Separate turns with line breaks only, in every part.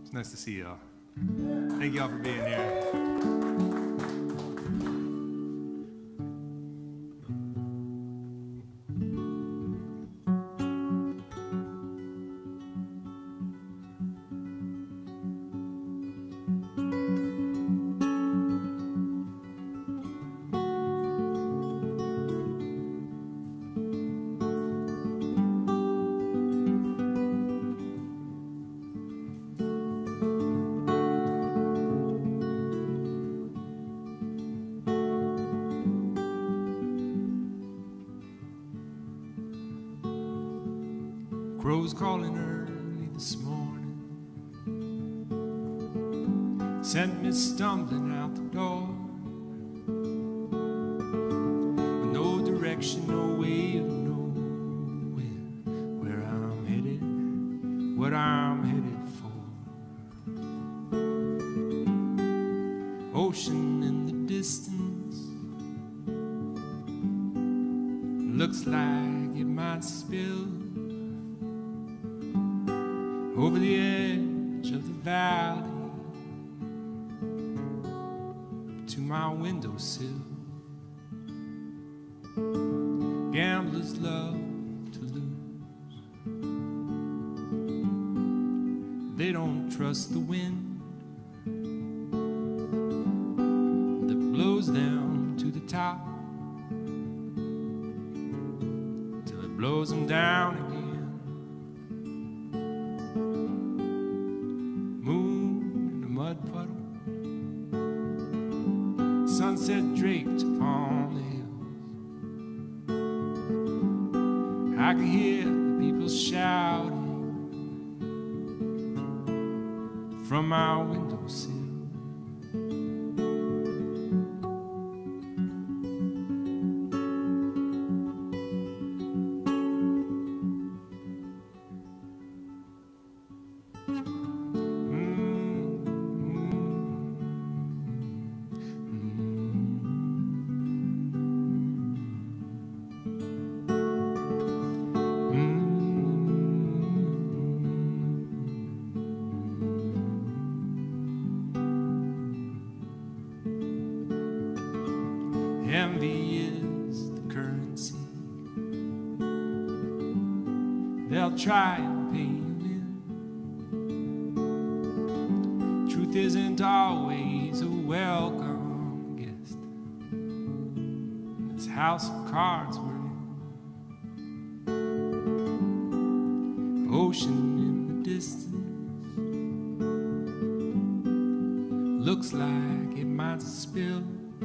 It's nice to see y'all. Thank y'all for being here. Crows calling early this morning sent me stumbling out the door, with no direction, no way of knowing where I'm headed, what I'm headed for. Ocean in the distance looks like it might spill over the edge of the valley to my windowsill. Gamblers love to lose. They don't trust the wind that blows them to the top till it blows them down again. Mud puddle, sunset draped upon the hills. I could hear the people shouting from my windowsill. Envy is the currency they'll try and pay you in. Truth isn't always a welcome guest. This house of cards we're in. Ocean in the distance looks like it might spill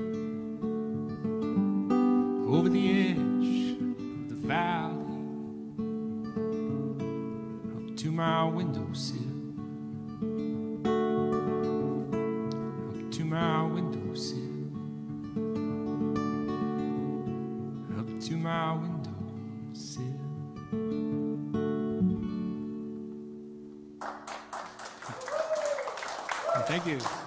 over the edge of the valley up to my windowsill, up to my windowsill, up to my windowsill. Thank you.